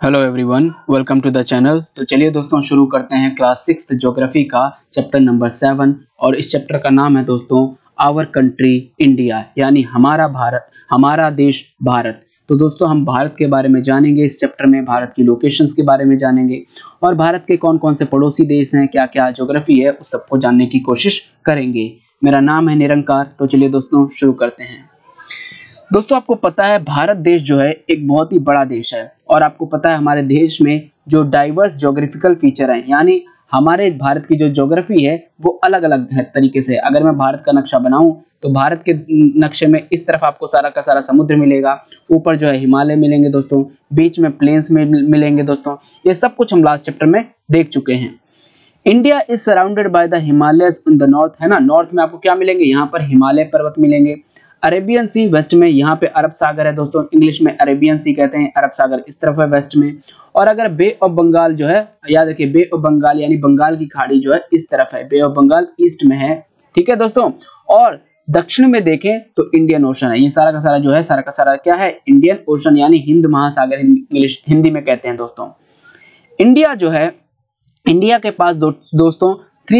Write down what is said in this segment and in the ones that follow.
Hello everyone, welcome to the channel. तो चलिए दोस्तों शुरू करते हैं क्लास 6 ज्योग्राफी का चैप्टर नंबर 7 और इस चैप्टर का नाम है दोस्तों आवर कंट्री इंडिया, यानी हमारा भारत, हमारा देश भारत। तो दोस्तों हम भारत के बारे में जानेंगे, इस चैप्टर में भारत की लोकेशंस के बारे में जानेंगे और भारत के कौन कौन से पड़ोसी देश हैं, क्या क्या ज्योग्राफी है, उस सबको जानने की कोशिश करेंगे। मेरा नाम है निरंकार। तो चलिए दोस्तों शुरू करते हैं। दोस्तों आपको पता है भारत देश जो है एक बहुत ही बड़ा देश है और आपको पता है हमारे देश में जो डाइवर्स ज्योग्राफिकल फीचर हैं, यानी हमारे भारत की जो ज्योग्राफी है वो अलग अलग तरीके से। अगर मैं भारत का नक्शा बनाऊं तो भारत के नक्शे में इस तरफ आपको सारा का सारा समुद्र मिलेगा, ऊपर जो है हिमालय मिलेंगे दोस्तों, बीच में प्लेन्स में मिलेंगे दोस्तों। ये सब कुछ हम लास्ट चैप्टर में देख चुके हैं। India is surrounded by the Himalayas in the north, है ना। नॉर्थ में आपको क्या मिलेंगे, यहाँ पर हिमालय पर्वत मिलेंगे। अरेबियन सी वेस्ट में, यहाँ पे अरब सागर है दोस्तों, इंग्लिश में अरेबियन सी कहते हैं। अरब सागर इस तरफ है वेस्ट में। और अगर बे ऑफ बंगाल जो है, याद रखिए बे ऑफ बंगाल यानी बंगाल की खाड़ी जो है इस तरफ है, बे ऑफ बंगाल ईस्ट में है, ठीक है दोस्तों। और दक्षिण में देखें तो इंडियन ओशन है। ये सारा का सारा जो है, सारा का सारा क्या है, इंडियन ओशन यानी हिंद महासागर इंग्लिश हिंदी में कहते हैं दोस्तों। इंडिया जो है, इंडिया के पास दोस्तों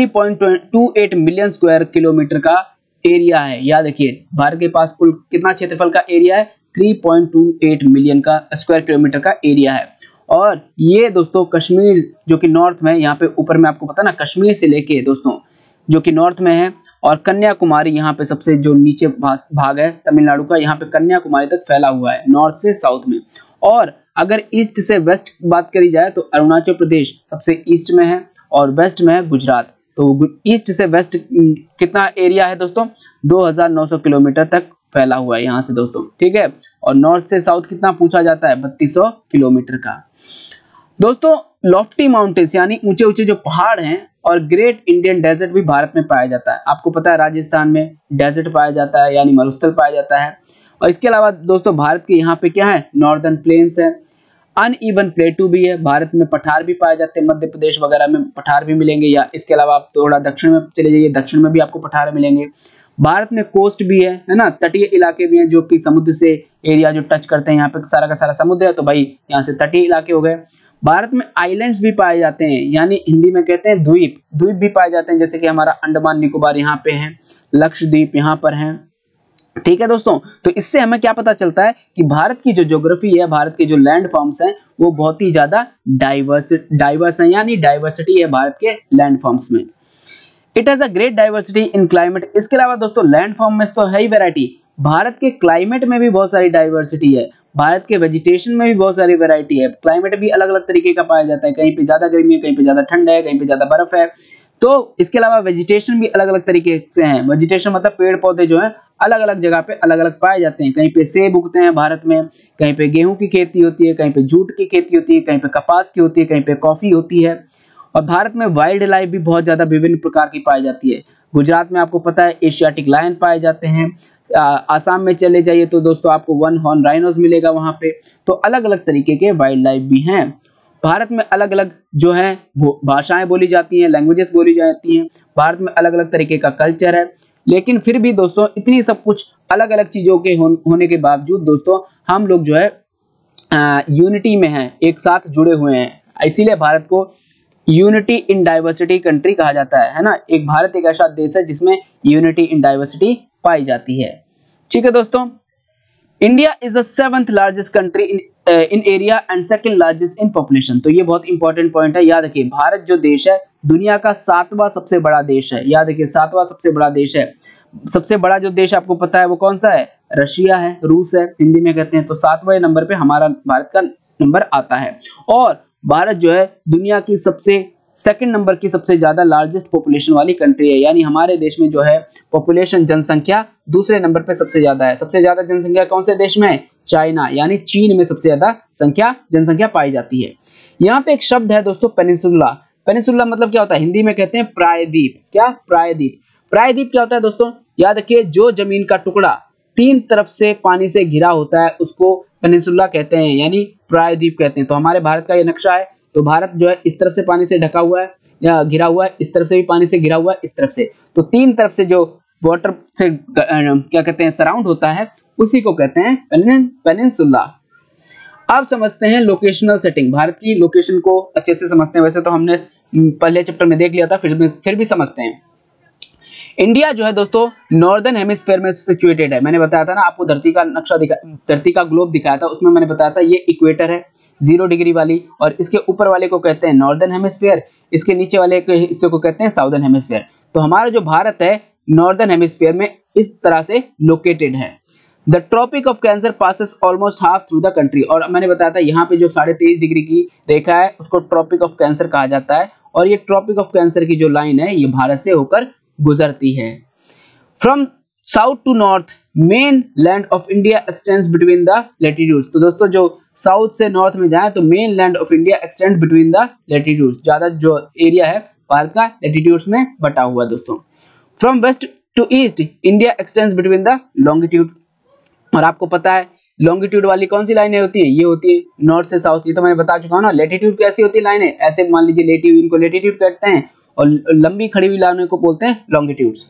3.28 मिलियन स्क्वायर किलोमीटर का एरिया है। याद रखिए भारत के पास कुल कितना क्षेत्रफल का एरिया है, 3.28 मिलियन का स्क्वायर किलोमीटर का एरिया है। और ये दोस्तों कश्मीर जो कि नॉर्थ में है, यहाँ पे ऊपर में आपको पता ना, कश्मीर से लेके दोस्तों जो कि नॉर्थ में है, और कन्याकुमारी यहाँ पे सबसे जो नीचे भाग है तमिलनाडु का, यहाँ पे कन्याकुमारी तक फैला हुआ है नॉर्थ से साउथ में। और अगर ईस्ट से वेस्ट की बात करी जाए तो अरुणाचल प्रदेश सबसे ईस्ट में है और वेस्ट में है गुजरात। तो ईस्ट से वेस्ट कितना एरिया है दोस्तों, 2900 किलोमीटर तक फैला हुआ है यहाँ से दोस्तों, ठीक है। और नॉर्थ से साउथ कितना पूछा जाता है, 3200 किलोमीटर का। दोस्तों लॉफ्टी माउंटेन्स यानी ऊंचे ऊंचे जो पहाड़ हैं, और ग्रेट इंडियन डेजर्ट भी भारत में पाया जाता है। आपको पता है राजस्थान में डेजर्ट पाया जाता है यानी मरुस्थल पाया जाता है। और इसके अलावा दोस्तों भारत के यहाँ पे क्या है, नॉर्दर्न प्लेन्स है, अनइवन प्लेटू भी है। भारत में पठार भी पाए जाते हैं, मध्य प्रदेश वगैरह में पठार भी मिलेंगे, या इसके अलावा आप थोड़ा दक्षिण में चले जाइए, दक्षिण में भी आपको पठार मिलेंगे। भारत में कोस्ट भी है ना, तटीय इलाके भी हैं जो कि समुद्र से एरिया जो टच करते हैं। यहाँ पे सारा का सारा समुद्र है तो भाई यहाँ से तटीय इलाके हो गए। भारत में आइलैंड्स भी पाए जाते हैं, यानी हिंदी में कहते हैं द्वीप, द्वीप भी पाए जाते हैं, जैसे कि हमारा अंडमान निकोबार यहाँ पे है, लक्षद्वीप यहाँ पर है, ठीक है दोस्तों। तो इससे हमें क्या पता चलता है कि भारत की जो ज्योग्राफी है, भारत के जो लैंड फॉर्म्स हैं वो बहुत ही ज्यादा डाइवर्स हैं, यानी डाइवर्सिटी है भारत के लैंड फॉर्म्स में। It has a great diversity in climate. इसके अलावा दोस्तों लैंड फॉर्म में तो है ही वैरायटी, भारत के क्लाइमेट में भी बहुत सारी डाइवर्सिटी है, भारत के वेजिटेशन में भी बहुत सारी वैरायटी है। क्लाइमेट भी अलग अलग तरीके का पाया जाता है, कहीं पे ज्यादा गर्मी है, कहीं पे ज्यादा ठंड है, कहीं पे ज्यादा बर्फ है। तो इसके अलावा वेजिटेशन भी अलग अलग तरीके से हैं। वेजिटेशन मतलब पेड़ पौधे जो हैं अलग अलग जगह पे अलग अलग पाए जाते हैं। कहीं पे सेब उगते हैं भारत में, कहीं पे गेहूं की खेती होती है, कहीं पे जूट की खेती होती है, कहीं पे कपास की होती है, कहीं पे कॉफी होती है। और भारत में वाइल्ड लाइफ भी बहुत ज्यादा विभिन्न प्रकार की पाई जाती है। गुजरात में आपको पता है एशियाटिक लायन पाए जाते हैं। आसाम में चले जाइए तो दोस्तों आपको वन हॉर्न राइनोस मिलेगा वहां पे। तो अलग अलग तरीके के वाइल्ड लाइफ भी हैं। भारत में अलग अलग जो है भाषाएं बोली जाती हैं, लैंग्वेजेस बोली जाती हैं। भारत में अलग अलग तरीके का कल्चर है, लेकिन फिर भी दोस्तों इतनी सब कुछ अलग अलग चीजों के होने के बावजूद दोस्तों हम लोग जो है यूनिटी में हैं, एक साथ जुड़े हुए हैं। इसीलिए भारत को यूनिटी इन डाइवर्सिटी कंट्री कहा जाता है ना। एक भारत एक ऐसा देश है जिसमें यूनिटी इन डाइवर्सिटी पाई जाती है, ठीक है दोस्तों। India is the 7th largest country in area and 2nd largest in population. तो ये बहुत इंपॉर्टेंट पॉइंट है, याद रखिए भारत जो देश है दुनिया का 7वां सबसे बड़ा देश है। याद रखिए 7वां सबसे बड़ा देश है। सबसे बड़ा जो देश आपको पता है वो कौन सा है, रशिया है, रूस है हिंदी में कहते हैं। तो 7वें नंबर पे हमारा भारत का नंबर आता है। और भारत जो है दुनिया की सबसे 2nd नंबर की सबसे ज्यादा लार्जेस्ट पॉपुलेशन वाली कंट्री है, यानी हमारे देश में जो है पॉपुलेशन जनसंख्या दूसरे नंबर पे सबसे ज्यादा है। सबसे ज्यादा जनसंख्या कौन से देश में है, चाइना, यानी चीन में सबसे ज्यादा जनसंख्या पाई जाती है। यहाँ पे एक शब्द है दोस्तों पेनिनसुला। पेनिनसुला मतलब क्या होता है, हिंदी में कहते हैं प्रायद्वीप। क्या, प्रायद्वीप। प्रायद्वीप क्या होता है दोस्तों, याद रखिए जो जमीन का टुकड़ा 3 तरफ से पानी से घिरा होता है उसको पेनिनसुला कहते हैं, यानी प्रायद्वीप कहते हैं। तो हमारे भारत का ये नक्शा है, तो भारत जो है इस तरफ से पानी से ढका हुआ है या घिरा हुआ है, इस तरफ से भी पानी से घिरा हुआ है, इस तरफ से। तो 3 तरफ से जो वाटर से क्या कहते हैं सराउंड होता है, उसी को कहते हैं पेनिनसुला। अब समझते हैं लोकेशनल सेटिंग, भारत की लोकेशन को अच्छे से समझते हैं। वैसे तो हमने पहले चैप्टर में देख लिया था, फिर भी समझते हैं। इंडिया जो है दोस्तों नॉर्दर्न हेमिस्फीयर में सिचुएटेड है। मैंने बताया था ना आपको, धरती का नक्शा धरती का ग्लोब दिखाया था, उसमें मैंने बताया था ये इक्वेटर है 0 डिग्री वाली, और इसके ऊपर वाले को कहते हैं नॉर्दर्न हेमिस्फीयर, इसके नीचे वाले हिस्से को कहते हैं साउदर्न हेमिस्फीयर। तो हमारा जो भारत है नॉर्दर्न हेमिस्फीयर में इस तरह से लोकेटेड है। The tropic of cancer passes almost half through the country, और मैंने बताया था यहाँ पे जो 23.5 डिग्री की रेखा है उसको ट्रॉपिक ऑफ कैंसर कहा जाता है, और ये ट्रॉपिक ऑफ कैंसर की जो लाइन है ये भारत से होकर गुजरती है। From south to north main land of India extends between the latitudes. तो दोस्तों जो साउथ से नॉर्थ में जाए तो main land of India extend between the latitudes, ज्यादा जो एरिया है भारत का लैटिट्यूड्स में बटा हुआ है दोस्तों। From west to east India extends between the longitude, और आपको पता है लॉन्गिट्यूड वाली कौन सी लाइनें होती है, ये होती है नॉर्थ से साउथ, ये तो मैंने बता चुका हूं ना। लैटिट्यूड कैसी होती है लाइनें, ऐसे मान लीजिए लेटी हुई, इनको लैटिट्यूड कहते हैं, और लंबी खड़ी हुई लाइनों को बोलते हैं longitudes.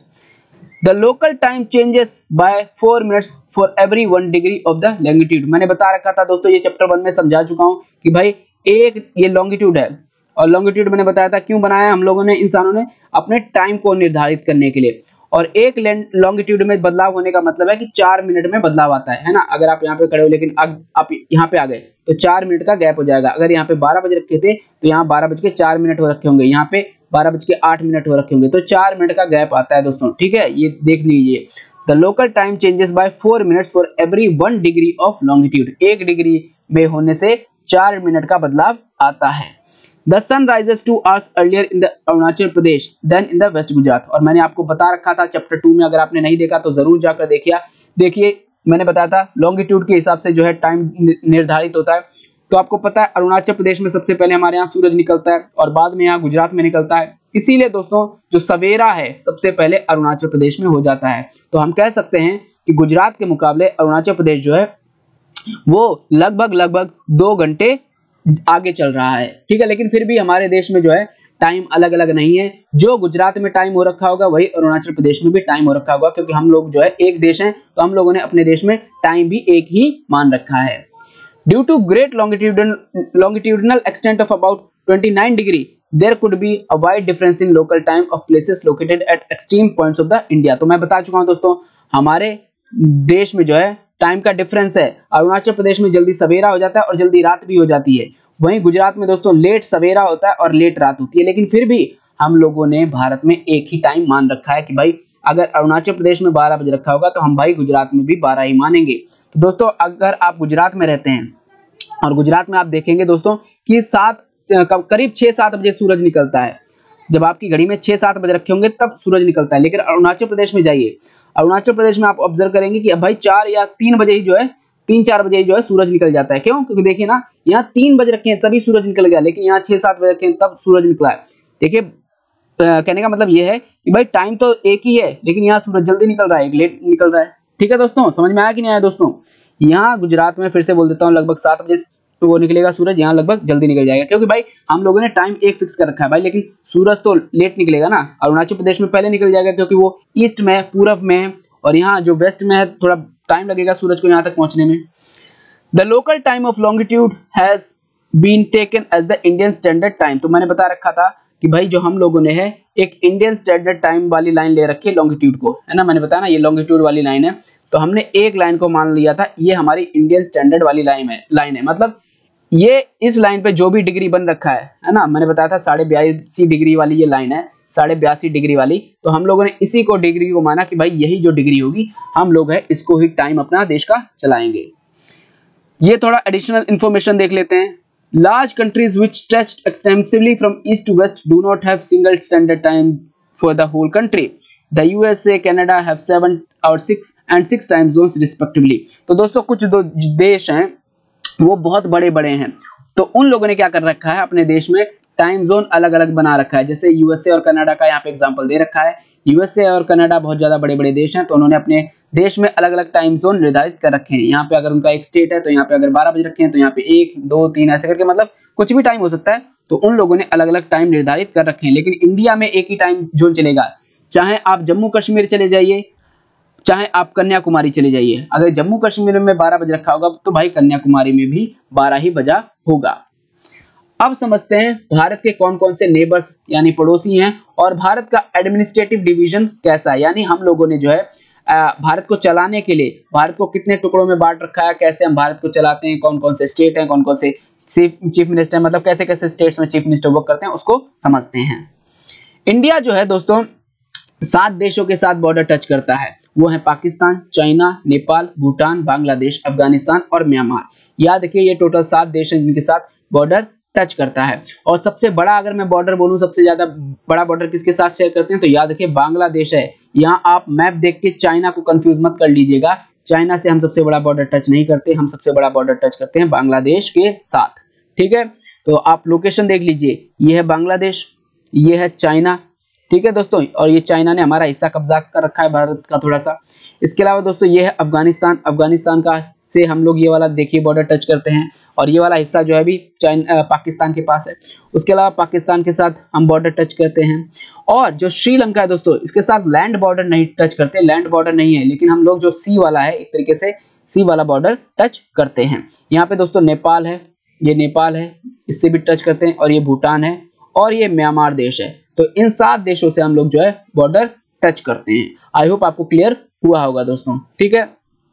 The local time changes by 4 minutes for every 1 degree of the longitude. मैंने बता रखा था दोस्तों, ये चैप्टर 1 में समझा चुका हूं कि भाई एक ये लॉन्गिट्यूड है, और लॉन्गिट्यूड मैंने बताया था क्यों बनाया हम लोगों ने, इंसानों ने अपने टाइम को निर्धारित करने के लिए। और एक लॉन्गिट्यूड में बदलाव होने का मतलब है कि 4 मिनट में बदलाव आता है ना। अगर आप यहाँ पे खड़े हो लेकिन आप यहाँ पे आ गए तो 4 मिनट का गैप हो जाएगा। अगर यहाँ पे 12 बजे रखे थे तो यहाँ 12:04 हो रखे होंगे, यहाँ पे 12:08 हो रखे होंगे, तो 4 मिनट का गैप आता है दोस्तों, ठीक है, ये देख लीजिए। The local time changes by 4 minutes for every 1 degree of longitude, 1 degree में होने से 4 मिनट का बदलाव आता है। The sun rises 2 hours earlier in the Arunachal Pradesh than in the west Gujarat, और मैंने आपको बता रखा था चैप्टर 2 में, अगर आपने नहीं देखा तो जरूर जाकर देखिए मैंने बताया था लॉन्गिट्यूड के हिसाब से जो है टाइम निर्धारित होता है। तो आपको पता है अरुणाचल प्रदेश में सबसे पहले हमारे यहाँ सूरज निकलता है और बाद में यहाँ गुजरात में निकलता है, इसीलिए दोस्तों जो सवेरा है सबसे पहले अरुणाचल प्रदेश में हो जाता है। तो हम कह सकते हैं कि गुजरात के मुकाबले अरुणाचल प्रदेश जो है वो लगभग 2 घंटे आगे चल रहा है, ठीक है। लेकिन फिर भी हमारे देश में जो है टाइम अलग अलग नहीं है, जो गुजरात में टाइम हो रखा होगा वही अरुणाचल प्रदेश में भी टाइम हो रखा होगा, क्योंकि हम लोग जो है एक देश हैं, तो हम लोगों ने अपने देश में टाइम भी एक ही मान रखा है। Due to great longitudinal extent of about 29 degree there could be a wide difference in local time of places located at extreme points of the India। तो मैं बता चुका हूं दोस्तों हमारे देश में जो है टाइम का डिफरेंस है, अरुणाचल प्रदेश में जल्दी सवेरा हो जाता है और जल्दी रात भी हो जाती है, वहीं गुजरात में दोस्तों लेट सवेरा होता है और लेट रात होती है। लेकिन फिर भी हम लोगों ने भारत में एक ही टाइम मान रखा है कि भाई अगर अरुणाचल प्रदेश में 12 बजे रखा होगा तो हम भाई गुजरात में भी 12 ही मानेंगे। तो दोस्तों अगर आप गुजरात में रहते हैं और गुजरात में आप देखेंगे दोस्तों कि करीब 6-7 बजे सूरज निकलता है, जब आपकी घड़ी में 6-7 बजे रखे होंगे तब सूरज निकलता है। लेकिन अरुणाचल प्रदेश में जाइए, अरुणाचल प्रदेश में आप ऑब्जर्व करेंगे कि अब भाई 4 या 3 बजे ही जो है 3-4 बजे ही जो है सूरज निकल जाता है। क्यों? क्योंकि देखिए ना यहाँ 3 बजे रखे हैं तभी सूरज निकल गया, लेकिन यहाँ 6-7 बजे रखे हैं तब सूरज निकला है। देखिए कहने का मतलब ये है कि भाई टाइम तो एक ही है लेकिन यहाँ सूरज जल्दी निकल रहा है, एक लेट निकल रहा है। ठीक है दोस्तों, समझ में आया कि नहीं आया दोस्तों? यहाँ गुजरात में फिर से बोल देता हूँ लगभग 7 बजे तो वो निकलेगा सूरज, यहाँ लगभग जल्दी निकल जाएगा, क्योंकि भाई हम लोगों ने टाइम एक फिक्स कर रखा है भाई। लेकिन सूरज तो लेट निकलेगा ना, अरुणाचल प्रदेश में पहले निकल जाएगा क्योंकि वो ईस्ट में है, पूरब में है, और यहाँ जो वेस्ट में है थोड़ा टाइम लगेगा सूरज को यहाँ तक पहुंचने में। The local time of longitude has been taken as the Indian standard time. तो मैंने बता रखा था कि भाई जो हम लोगों ने है एक इंडियन स्टैंडर्ड टाइम वाली लाइन ले रखी है लॉन्गिट्यूड को, है ना, मैंने बताया ना ये लॉन्गिट्यूड वाली लाइन है, तो हमने एक लाइन को मान लिया था ये हमारी इंडियन स्टैंडर्ड वाली लाइन है। मतलब ये इस लाइन पे जो भी डिग्री बन रखा है ना, मैंने बताया था 82.5 डिग्री वाली ये लाइन है, 82.5 डिग्री वाली, तो हम लोगों ने इसी को डिग्री को माना कि भाई यही जो डिग्री होगी हम लोग है इसको ही टाइम अपना देश का चलाएंगे। ये थोड़ा एडिशनल इंफॉर्मेशन देख लेते हैं। Large countries which stretch extensively from east to west do not have single standard time for the whole country. The USA, Canada have 7 और 6 टाइम जोन्स रिस्पेक्टिवली। तो दोस्तों कुछ दो देश हैं वो बहुत बड़े बड़े हैं, तो उन लोगों ने क्या कर रखा है अपने देश में टाइम जोन अलग अलग बना रखा है। जैसे यूएसए और कनाडा का यहाँ पे एग्जांपल दे रखा है। यूएसए और कनाडा बहुत ज्यादा बड़े बड़े देश हैं, तो उन्होंने अपने देश में अलग अलग टाइम जोन निर्धारित कर रखे हैं। यहाँ पे अगर उनका एक स्टेट है तो यहाँ पे अगर 12 बजे रखे हैं तो यहाँ पे 1, 2, 3 ऐसे करके मतलब कुछ भी टाइम हो सकता है, तो उन लोगों ने अलग अलग टाइम निर्धारित कर रखे हैं। लेकिन इंडिया में एक ही टाइम जोन चलेगा, चाहे आप जम्मू कश्मीर चले जाइए, चाहे आप कन्याकुमारी चले जाइए, अगर जम्मू कश्मीर में 12 बज रखा होगा तो भाई कन्याकुमारी में भी 12 ही बजा होगा। अब समझते हैं भारत के कौन कौन से नेबर्स यानी पड़ोसी हैं और भारत का एडमिनिस्ट्रेटिव डिवीजन कैसा है, यानी हम लोगों ने जो है भारत को चलाने के लिए भारत को कितने टुकड़ों में बांट रखा है, कैसे हम भारत को चलाते हैं, कौन कौन से स्टेट हैं, कौन कौन से चीफ मिनिस्टर, मतलब कैसे कैसे स्टेट्स में चीफ मिनिस्टर वर्क करते हैं, उसको समझते हैं। इंडिया जो है दोस्तों 7 देशों के साथ बॉर्डर टच करता है, वो है पाकिस्तान, चाइना, नेपाल, भूटान, बांग्लादेश, अफगानिस्तान और म्यांमार। याद रखिए ये टोटल 7 देश हैं जिनके साथ बॉर्डर टच करता है। और सबसे बड़ा अगर मैं बॉर्डर बोलूं, सबसे ज्यादा बड़ा बॉर्डर किसके साथ शेयर करते हैं, तो याद रखिए बांग्लादेश है। यहाँ आप मैप देख के चाइना को कंफ्यूज मत कर लीजिएगा, चाइना से हम सबसे बड़ा बॉर्डर टच नहीं करते, हम सबसे बड़ा बॉर्डर टच करते हैं बांग्लादेश के साथ। ठीक है, तो आप लोकेशन देख लीजिए, ये है बांग्लादेश, ये है चाइना। ठीक है दोस्तों, और ये चाइना ने हमारा हिस्सा कब्जा कर रखा है भारत का थोड़ा सा। इसके अलावा दोस्तों ये है अफगानिस्तान, अफगानिस्तान का से हम लोग ये वाला देखिए बॉर्डर टच करते हैं, और ये वाला हिस्सा जो है भी पाकिस्तान के पास है। उसके अलावा पाकिस्तान के साथ हम बॉर्डर टच करते हैं। और जो श्रीलंका है दोस्तों, इसके साथ लैंड बॉर्डर नहीं टच करते, लैंड बॉर्डर नहीं है, लेकिन हम लोग जो सी वाला है एक तरीके से सी वाला बॉर्डर टच करते हैं। यहाँ पे दोस्तों नेपाल है, ये नेपाल है, इससे भी टच करते हैं, और ये भूटान है, और ये म्यांमार देश है। तो इन 7 देशों से हम लोग जो है बॉर्डर टच करते हैं। आई होप आपको क्लियर हुआ होगा दोस्तों। ठीक है,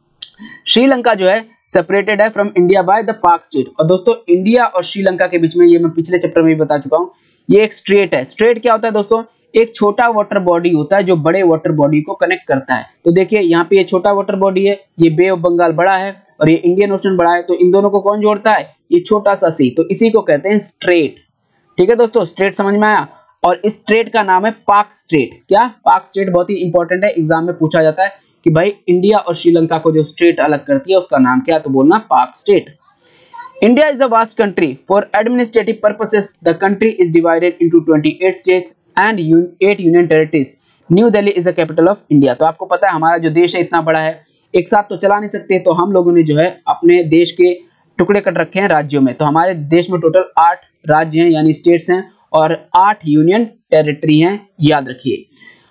श्रीलंका जो है सेपरेटेड है from India by the Palk strait. और दोस्तों इंडिया और श्रीलंका के बीच में, ये मैं पिछले चैप्टर में भी बता चुका हूं, ये एक स्ट्रेट है। स्ट्रेट क्या होता है दोस्तों, एक छोटा वाटर बॉडी होता है जो बड़े वाटर बॉडी को कनेक्ट करता है। तो देखिए यहाँ पे ये छोटा वाटर बॉडी है, ये बे ऑफ बंगाल बड़ा है और ये इंडियन ओशन बड़ा है, तो इन दोनों को कौन जोड़ता है, ये छोटा सा सी, तो इसी को कहते हैं स्ट्रेट। ठीक है दोस्तों, स्ट्रेट समझ में आया। और इस स्ट्रेट का नाम है पाक स्ट्रेट। क्या, पाक स्ट्रेट बहुत ही इंपॉर्टेंट है, एग्जाम में पूछा जाता है कि भाई इंडिया और श्रीलंका को जो स्ट्रेट अलग करती है उसका नाम क्या है, तो बोलना Palk strait. India is a vast country, for administrative purposes the country is divided into 28 states and 8 union territories. New Delhi is the capital of India. तो आपको पता है हमारा जो देश है इतना बड़ा है, एक साथ तो चला नहीं सकते, तो हम लोगों ने जो है अपने देश के टुकड़े कर रखे हैं राज्यों में। तो हमारे देश में टोटल 8 राज्य हैं यानी स्टेट्स हैं, और 8 यूनियन टेरिटरी हैं, याद रखिए।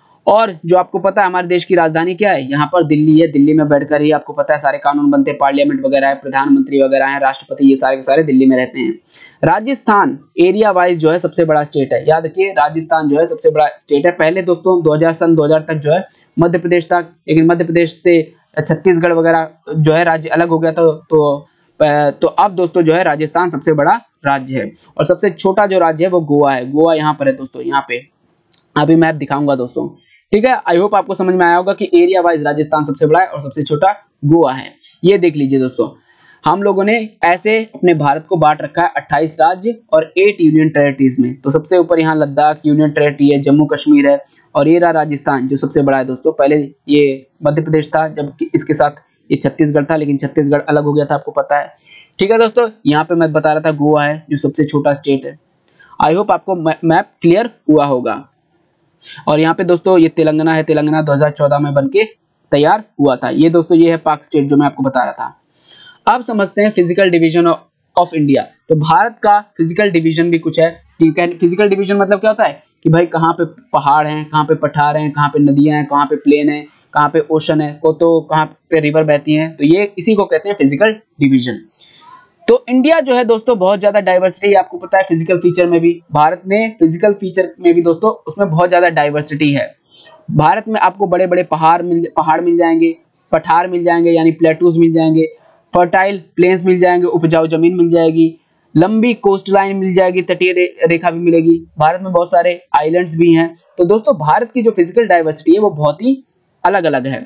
और जो आपको पता है हमारे देश की राजधानी क्या है, यहाँ पर दिल्ली है, दिल्ली में बैठकर ही आपको पता है सारे कानून बनते हैं, पार्लियामेंट वगैरह है, प्रधानमंत्री वगैरह हैं, राष्ट्रपति, ये सारे के सारे दिल्ली में रहते हैं। राजस्थान एरिया वाइज जो है सबसे बड़ा स्टेट है, याद रखिए राजस्थान जो है सबसे बड़ा स्टेट है। पहले दोस्तों 2000 तक जो है मध्य प्रदेश था, लेकिन मध्य प्रदेश से छत्तीसगढ़ वगैरह जो है राज्य अलग हो गया था, तो अब दोस्तों जो है राजस्थान सबसे बड़ा राज्य है। और सबसे छोटा जो राज्य है वो गोवा है, गोवा यहाँ पर है दोस्तों, यहाँ पे अभी मैप दिखाऊंगा दोस्तों। ठीक है, आई होप आपको समझ में आया होगा कि एरिया वाइज राजस्थान सबसे बड़ा है और सबसे छोटा गोवा है। ये देख लीजिए दोस्तों, हम लोगों ने ऐसे अपने भारत को बांट रखा है 28 राज्य और 8 यूनियन टेरिटरीज में। तो सबसे ऊपर यहाँ लद्दाख यूनियन टेरिटरी है, जम्मू कश्मीर है, और ये रहा राजस्थान जो सबसे बड़ा है दोस्तों। पहले ये मध्य प्रदेश था, जबकि इसके साथ ये छत्तीसगढ़ था, लेकिन छत्तीसगढ़ अलग हो गया था, आपको पता है। ठीक है दोस्तों, यहाँ पे मैं बता रहा था गोवा है जो सबसे छोटा स्टेट है। आई होप आपको मैप क्लियर हुआ होगा। और यहाँ पे दोस्तों ये तेलंगाना है, तेलंगाना 2014 में बनके तैयार हुआ था। ये दोस्तों ये है पाक स्टेट जो मैं आपको बता रहा था। अब समझते हैं फिजिकल डिवीजन ऑफ इंडिया। तो भारत का फिजिकल डिवीजन भी कुछ है। ठीक है, फिजिकल डिवीजन मतलब क्या होता है कि भाई कहाँ पे पहाड़ हैं, कहाँ पे पठार हैं, कहाँ पे नदियां हैं, कहाँ पे प्लेन है, कहाँ पे ओशन है, तो कहाँ पे रिवर बहती हैं, तो ये इसी को कहते हैं फिजिकल डिवीजन। तो इंडिया जो है दोस्तों बहुत ज्यादा डाइवर्सिटी, आपको पता है फिजिकल फीचर में भी, भारत में फिजिकल फीचर में भी दोस्तों उसमें बहुत ज्यादा डाइवर्सिटी है। भारत में आपको बड़े बड़े पहाड़ मिल जाएंगे, पठार मिल जाएंगे यानी प्लेटूज मिल जाएंगे, फर्टाइल प्लेन्स मिल जाएंगे, उपजाऊ जमीन मिल जाएगी, लंबी कोस्ट लाइन मिल जाएगी, तटीय रेखा भी मिलेगी। भारत में बहुत सारे आइलैंड्स भी हैं। तो दोस्तों भारत की जो फिजिकल डाइवर्सिटी है वो बहुत ही अलग अलग है।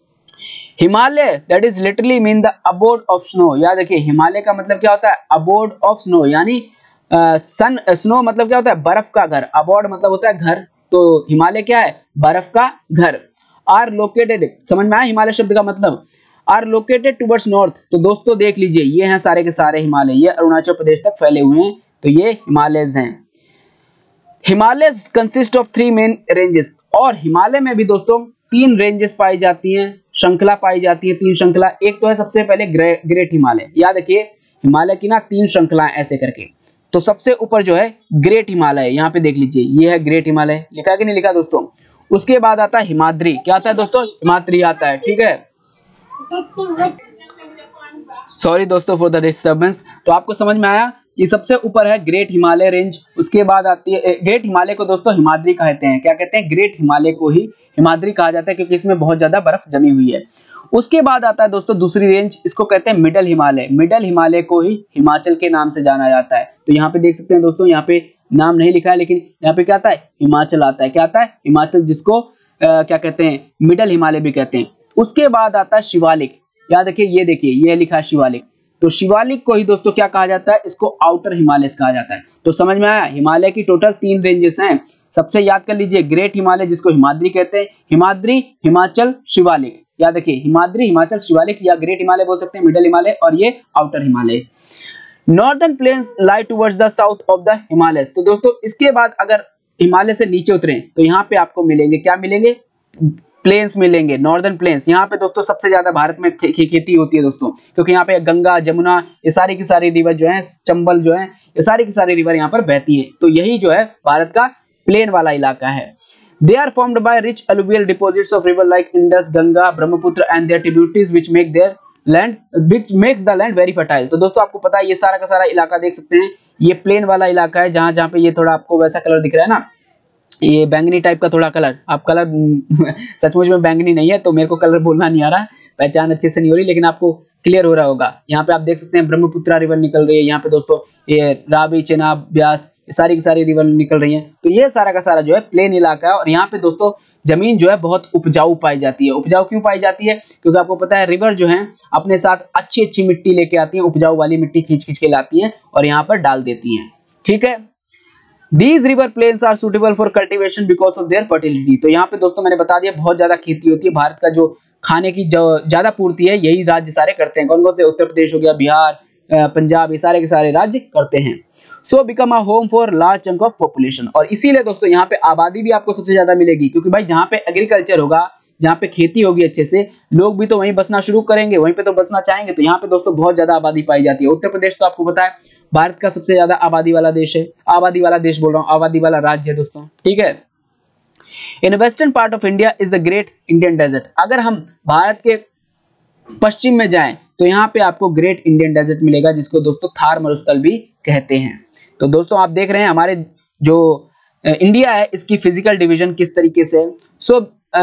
Himalaya that is literally mean the abode of snow. याद रखिए हिमालय का मतलब क्या होता है, अबोर्ड ऑफ स्नो, यानी स्नो मतलब क्या होता है, बर्फ का घर, अबोर्ड मतलब होता है घर, तो हिमालय क्या है, बर्फ का घर। आर लोकेटेड, समझ में आया हिमालय शब्द का मतलब, आर लोकेटेड टुवर्ड्स नॉर्थ। तो दोस्तों देख लीजिए ये हैं सारे के सारे हिमालय, ये अरुणाचल प्रदेश तक फैले हुए हैं, तो ये हिमालयज हैं। Himalaya consist of 3 main ranges, और हिमालय में भी दोस्तों 3 रेंजेस पाई जाती हैं, श्रृंखला पाई जाती है, 3 श्रृंखला। एक तो है सबसे पहले ग्रेट हिमालय, याद रखिए हिमालय की ना 3 श्रृंखलाएं ऐसे करके। तो सबसे ऊपर जो है ग्रेट हिमालय, यहाँ पे देख लीजिए ये है ग्रेट हिमालय, लिखा कि नहीं लिखा दोस्तों। उसके बाद आता है हिमाद्री। क्या आता है दोस्तों? हिमाद्री आता है। ठीक है, सॉरी दोस्तों फॉर द डिस्टर्बेंस। तो आपको समझ में आया कि सबसे ऊपर है ग्रेट हिमालय रेंज, उसके बाद आती है ग्रेट हिमालय को दोस्तों हिमाद्री कहते हैं। क्या कहते हैं? ग्रेट हिमालय को ही हिमाद्री कहा जाता है क्योंकि इसमें बहुत ज्यादा बर्फ जमी हुई है। उसके बाद आता है दोस्तों दूसरी रेंज, इसको कहते हैं मिडल हिमालय। मिडल हिमालय को ही हिमाचल के नाम से जाना जाता है। तो यहाँ पे देख सकते हैं दोस्तों, यहाँ पे नाम नहीं लिखा है लेकिन यहाँ पे क्या आता है? हिमाचल आता है। क्या आता है? हिमाचल, जिसको क्या कहते हैं? मिडल हिमालय भी कहते हैं। उसके बाद आता है शिवालिक। याद रखिए, ये देखिए ये लिखा है शिवालिक। तो शिवालिक को ही दोस्तों क्या कहा जाता है? इसको आउटर हिमालय कहा जाता है। तो समझ में आया, हिमालय की टोटल 3 रेंजेस हैं। सबसे याद कर लीजिए, ग्रेट हिमालय जिसको हिमाद्री कहते हैं, हिमाद्री, हिमाचल, शिवालिक। याद रखिए, हिमाद्री, हिमाचल, शिवालिक, या ग्रेट हिमालय बोल सकते हैं, मिडल हिमालय, और ये outer Himalaya. Northern plains lie towards the south of the Himalayas. तो दोस्तों इसके बाद अगर हिमालय से नीचे उतरें तो यहाँ पे आपको मिलेंगे, क्या मिलेंगे? प्लेन्स मिलेंगे, नॉर्दर्न प्लेन्स। यहाँ पे दोस्तों सबसे ज्यादा भारत में खेती होती है दोस्तों, क्योंकि यहाँ पे गंगा, जमुना, ये सारी की सारी रिवर जो है, चंबल जो है, ये सारी की सारी रिवर यहाँ पर बहती है। तो यही जो है भारत का प्लेन वाला इलाका है। They are formed by rich alluvial deposits of river like Indus, Ganga, Brahmaputra and their tributaries which makes the land very fertile। तो दोस्तों आपको पता है ये सारा का सारा इलाका देख सकते हैं, ये प्लेन वाला इलाका है। जहां पे ये थोड़ा आपको वैसा कलर दिख रहा है ना, ये बैंगनी टाइप का थोड़ा कलर, आप कलर सचमुच में बैंगनी नहीं है तो मेरे को कलर बोलना नहीं आ रहा है, पहचान अच्छे से नहीं हो रही, लेकिन आपको क्लियर हो रहा होगा। यहाँ पे आप देख सकते हैं ब्रह्मपुत्रा रिवर निकल रही है यहाँ पे दोस्तों, ये रावी, चेनाब, ब्यास, सारी की सारी रिवर निकल रही है। तो ये सारा का सारा जो है प्लेन इलाका है, और यहाँ पे दोस्तों जमीन जो है बहुत उपजाऊ पाई जाती है। उपजाऊ क्यों पाई जाती है? क्योंकि आपको पता है रिवर जो है अपने साथ अच्छी अच्छी मिट्टी लेके आती है, उपजाऊ वाली मिट्टी खींच खींच के लाती है और यहाँ पर डाल देती है। ठीक है, These river plains are suitable for cultivation because of their fertility। तो यहाँ पे दोस्तों मैंने बता दिया बहुत ज्यादा खेती होती है। भारत का जो खाने की जो ज्यादा पूर्ति है यही राज्य सारे करते हैं। कौन कौन से? उत्तर प्रदेश हो गया, बिहार, पंजाब, ये सारे के सारे राज्य करते हैं। So become a home for large chunk of population. और इसीलिए दोस्तों यहाँ पे आबादी भी आपको सबसे ज्यादा मिलेगी, क्योंकि भाई जहाँ पे एग्रीकल्चर होगा, जहाँ पे खेती होगी अच्छे से, लोग भी तो वहीं बसना शुरू करेंगे, वहीं पे तो बसना चाहेंगे। तो यहाँ पे दोस्तों बहुत ज्यादा आबादी पाई जाती है। उत्तर प्रदेश तो आपको पता है भारत का सबसे ज्यादा आबादी वाला देश है, आबादी वाला देश बोल रहा हूँ, आबादी वाला राज्य है दोस्तों। ठीक है, in western part of India is the great Indian desert. अगर हम भारत के पश्चिम में जाएं तो यहाँ पे आपको ग्रेट इंडियन डेजर्ट मिलेगा, जिसको दोस्तों थार मरुस्थल भी कहते हैं। तो दोस्तों आप देख रहे हैं हमारे जो इंडिया है इसकी फिजिकल डिवीजन किस तरीके से है। सो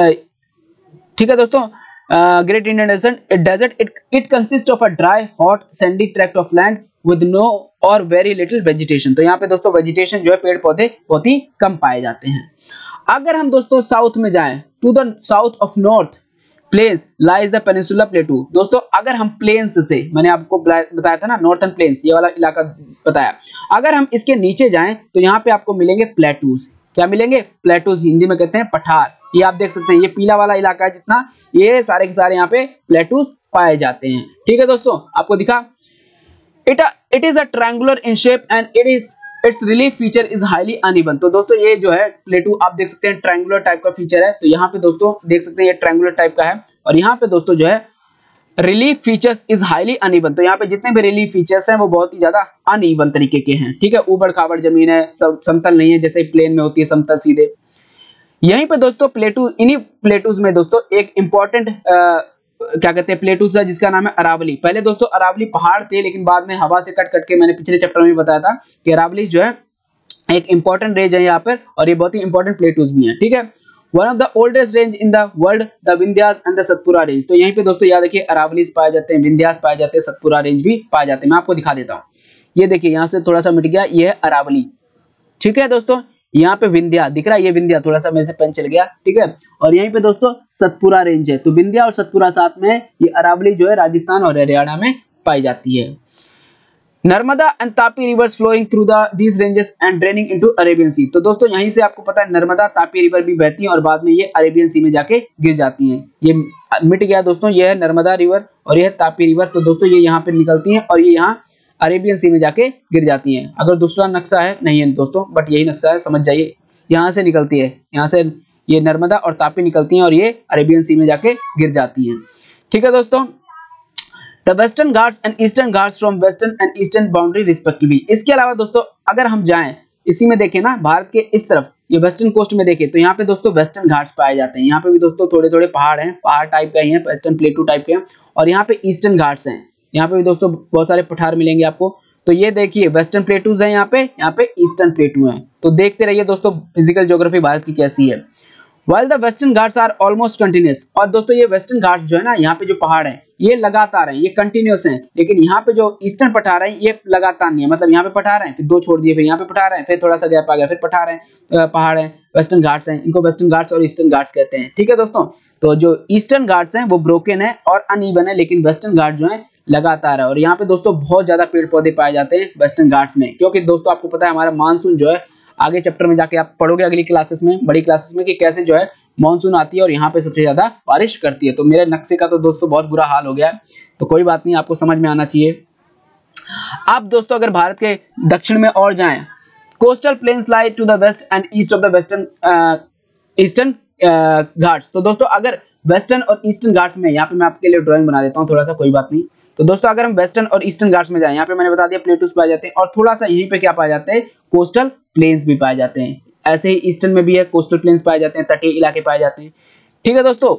ठीक है दोस्तों, great Indian desert it consist of a dry, hot, sandy tract of land with no or very little vegetation. तो यहाँ पे दोस्तों वेजिटेशन जो है, पेड़ पौधे बहुत ही कम पाए जाते हैं। अगर हम दोस्तों साउथ में जाएं, to the south of north plains lies the peninsula plateau. दोस्तों अगर हम प्लेन्स से, मैंने आपको बताया था ना नॉर्थर्न प्लेन्स, ये वाला इलाका बताया, अगर हम इसके नीचे जाएं तो यहाँ पे आपको मिलेंगे प्लेटूज। क्या मिलेंगे? प्लेटूज, हिंदी में कहते हैं पठार। ये आप देख सकते हैं, ये पीला वाला इलाका है जितना, ये सारे के सारे यहाँ पे प्लेटूज पाए जाते हैं। ठीक है दोस्तों, आपको दिखा, it is a triangular in shape and its relief feature is highly uneven. तो दोस्तों ये जो है प्लेटू आप देख सकते हैं ट्रायंगुलर टाइप का फीचर है। तो यहाँ पे दोस्तों देख सकते हैं ये ट्रायंगुलर टाइप का है, और यहाँ पे दोस्तों जो है relief features is highly uneven. तो यहाँ पे जितने भी रिलीफ फीचर्स हैं वो बहुत ही ज्यादा अनइवन तरीके के हैं। ठीक है, ऊबड़ खाबड़ जमीन है, समतल नहीं है जैसे प्लेन में होती है समतल सीधे। यहीं पे दोस्तों प्लेटू, इन्हीं प्लेटूज में दोस्तों एक इंपॉर्टेंट क्या कहते हैं प्लेटूज है जिसका नाम है अरावली। पहले दोस्तों अरावली पहाड़ थे, लेकिन बाद में हवा से कट कट के, मैंने पिछले चैप्टर में बताया था कि अरावली जो है एक इंपॉर्टेंट रेंज है यहाँ पर, और ये बहुत ही इंपॉर्टेंट प्लेटूज भी हैं। ठीक है, one of the oldest range in the world, the Vindhyas and the Satpura range. तो यहीं पे दोस्तों याद रखिए अरावलीज पाए जाते हैं, विंध्यास पाए जाते हैं, सतपुरा रेंज भी पाए जाते हैं। मैं आपको दिखा देता हूँ, ये देखिए यहाँ से थोड़ा सा मिट गया, ये है अरावली। ठीक है दोस्तों, यहाँ पे विंध्या दिख रहा है, ये विंध्या थोड़ा सा मेरे से पेन चल गया। ठीक है, और यहीं पे दोस्तों सतपुरा रेंज है। तो विंध्या और सतपुरा साथ में, ये अरावली जो है राजस्थान और हरियाणा में पाई जाती है। Narmada and Tapi rivers flowing through these ranges and draining into Arabian sea. तो दोस्तों यहीं से आपको पता है नर्मदा, तापी रिवर भी बहती हैं और बाद में ये अरेबियन सी में जाके गिर जाती हैं। ये मिट गया दोस्तों, ये है नर्मदा रिवर और ये है तापी रिवर। तो दोस्तों ये यहाँ पे निकलती हैं और ये यहाँ अरेबियन सी में जाके गिर जाती हैं। अगर दूसरा नक्शा है, नहीं है दोस्तों, बट यही नक्शा है, समझ जाइए। यहाँ से निकलती है, यहाँ से ये नर्मदा और तापी निकलती हैं और ये अरेबियन सी में जाके गिर जाती हैं। ठीक है दोस्तों, the western Ghats and eastern Ghats from western and eastern boundary respectively. इसके अलावा दोस्तों अगर हम जाएं इसी में देखें ना, भारत के इस तरफ ये वेस्टर्न कोस्ट में देखें तो यहाँ पे दोस्तों वेस्टर्न घाट्स पाए जाते हैं। यहाँ पे भी दोस्तों थोड़े थोड़े पहाड़ हैं, पहाड़ टाइप का ही है, वेस्टर्न प्लेटू टाइप के हैं। और यहाँ पे ईस्टर्न घाट्स हैं, यहाँ पे भी दोस्तों बहुत सारे पठार मिलेंगे आपको। तो ये देखिए वेस्टर्न प्लेटूज हैं, यहाँ पे ईस्टर्न प्लेटू हैं। तो देखते रहिए दोस्तों फिजिकल ज्योग्राफी भारत की कैसी है। While the Western Ghats are almost continuous, और दोस्तों ये वेस्टर्न घाट्स जो है ना, यहाँ पे जो पहाड़ है ये लगातार हैं, ये कंटिन्यूस हैं। लेकिन यहाँ पे जो ईस्टर्न पठार है ये लगातार नहीं है, मतलब यहाँ पे पठार हैं फिर दो छोड़ दिए, फिर यहाँ पे पठार हैं फिर थोड़ा सा गैप आ गया, फिर पठार हैं, पहाड़ हैं, वेस्टर्न घाट्स हैं। इनको वेस्टर्न घाट्स और ईस्टर्न घाट्स कहते हैं। ठीक है दोस्तों, तो जो ईस्टर्न घाट्स हैं वो ब्रोकन है और अनइवन है, लेकिन वेस्टर्न घाट जो है लगातार है। और यहाँ पे दोस्तों बहुत ज्यादा पेड़ पौधे पाए जाते हैं वेस्टर्न घाट्स में, क्योंकि दोस्तों आपको पता है हमारा मानसून जो है, आगे चैप्टर में जाके आप पढ़ोगे अगली क्लासेस में, बड़ी क्लासेस में, कि कैसे जो है मॉनसून आती है और यहाँ पे सबसे ज्यादा बारिश करती है। तो मेरे नक्शे का तो दोस्तों बहुत बुरा हाल हो गया है, तो कोई बात नहीं, आपको समझ में आना चाहिए। आप दोस्तों अगर भारत के दक्षिण में और जाएं, coastal plains lie to the west and east of the eastern Ghats. तो दोस्तों अगर वेस्टर्न और ईस्टर्न घाट्स में, यहाँ पे मैं आपके लिए ड्राइंग बना देता हूँ थोड़ा सा, कोई बात नहीं। तो दोस्तों अगर हम वेस्टर्न और ईस्टर्न घाट्स में जाएं, यहाँ पे मैंने बता दिया प्लेटूज पाए जाते हैं, और थोड़ा सा यहीं पे क्या पाए जाते हैं, कोस्टल प्लेन्स भी पाए जाते हैं। ऐसे ही ईस्टर्न में भी है, कोस्टल प्लेन्स पाए जाते हैं, तटीय इलाके पाए जाते हैं। ठीक है दोस्तों,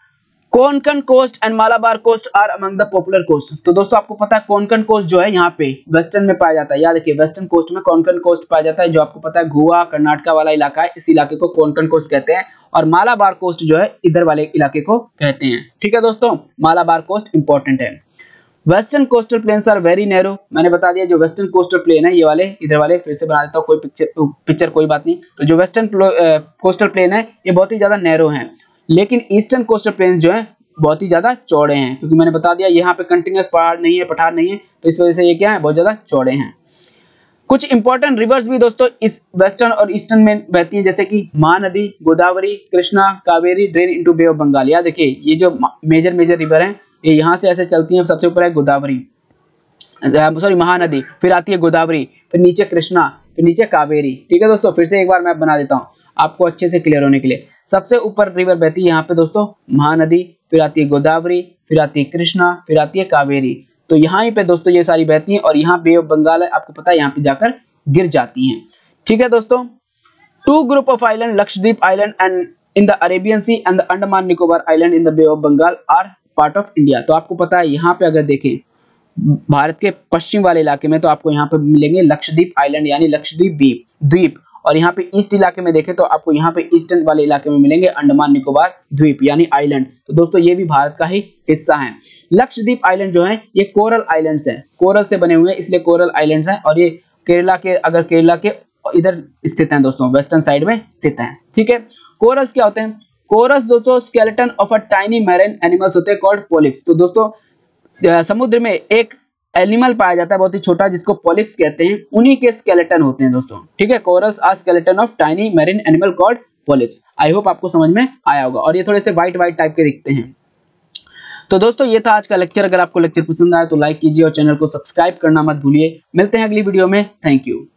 Konkan coast and Malabar coast are among the popular coast. तो दोस्तों आपको पता है कोंकण कोस्ट जो है यहाँ पे वेस्टर्न में पाया जाता है। याद रखिए वेस्टर्न कोस्ट में कोंकण कोस्ट पाया जाता है, जो आपको पता है गोवा कर्नाटका वाला इलाका है, इस इलाके को कोंकण कोस्ट कहते हैं। और मालाबार कोस्ट जो है इधर वाले इलाके को कहते हैं। ठीक है दोस्तों, मालाबार कोस्ट इंपॉर्टेंट है। Western coastal plains are very narrow, मैंने बता दिया जो वेस्टर्न कोस्टल प्लेन है ये वाले, इधर वाले फिर से बना देता हूँ, कोई पिक्चर कोई बात नहीं। तो जो वेस्टर्न कोस्टल प्लेन है ये बहुत ही ज्यादा नैरो है, लेकिन ईस्टर्न कोस्टल प्लेन जो है बहुत ही ज्यादा चौड़े हैं, क्योंकि मैंने बता दिया यहाँ पे कंटिन्यूस पहाड़ नहीं है, पठार नहीं है, तो इस वजह से ये क्या है, बहुत ज्यादा चौड़े हैं। कुछ इंपॉर्टेंट रिवर्स भी दोस्तों इस वेस्टर्न और ईस्टर्न में बहती हैं, जैसे कि Mahanadi, Godavari, Krishna, Kaveri drain into bay of Bengal. याद देखिए ये जो मेजर रिवर हैं ये यहाँ से ऐसे चलती हैं। सबसे ऊपर है गोदावरी, सॉरी महानदी, फिर आती है गोदावरी, फिर नीचे कृष्णा, फिर नीचे कावेरी। ठीक है दोस्तों, फिर से एक बार मैप बना देता हूँ आपको अच्छे से क्लियर होने के लिए। सबसे ऊपर रिवर बहती है यहाँ पे दोस्तों महानदी, फिर आती है गोदावरी, फिर आती है कृष्णा, फिर आती है कावेरी। तो यहाँ पे दोस्तों ये सारी बहती हैं, और यहाँ बे ऑफ बंगाल है, आपको पता है यहाँ पे जाकर गिर जाती हैं। ठीक है दोस्तों, two group of island, Lakshadweep island and in the Arabian sea and the Andaman Nicobar island in the bay of Bengal are part of India. तो आपको पता है यहाँ पे अगर देखें भारत के पश्चिम वाले इलाके में, तो आपको यहाँ पे मिलेंगे लक्षद्वीप आइलैंड यानी लक्षद्वीप द्वीप, और यहाँ पे ईस्ट इलाके में देखें तो आपको यहाँ पे ईस्टर्न वाले इलाके में मिलेंगे अंडमान निकोबार द्वीप यानी आइलैंड। तो दोस्तों ये भी भारत का ही हिस्सा है। लक्षद्वीप आइलैंड जो है ये कोरल आइलैंड्स हैं, कोरल से बने हुए हैं इसलिए कोरल आइलैंड्स हैं, और ये केरला के इधर स्थित हैं दोस्तों, वेस्टर्न साइड में स्थित हैं। ठीक है, कोरल्स क्या होते हैं? कोरल्स दोस्तों skeleton of a tiny marine animals होते हैं कॉल्ड पॉलिप्स। तो दोस्तों समुद्र में एक एनिमल पाया जाता है बहुत ही छोटा जिसको पॉलिप्स कहते हैं, उन्हीं के स्केलेटन होते हैं दोस्तों। ठीक है, corals are skeleton of tiny marine animal called polyps. I hope आपको समझ में आया होगा, और ये थोड़े से व्हाइट टाइप के दिखते हैं। तो दोस्तों ये था आज का लेक्चर। अगर आपको लेक्चर पसंद आया तो लाइक कीजिए और चैनल को सब्सक्राइब करना मत भूलिए। मिलते हैं अगली वीडियो में। Thank you.